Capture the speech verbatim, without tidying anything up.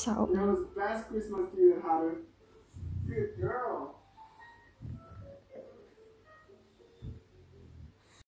out. That was the best Christmas tree, Haru. Good girl.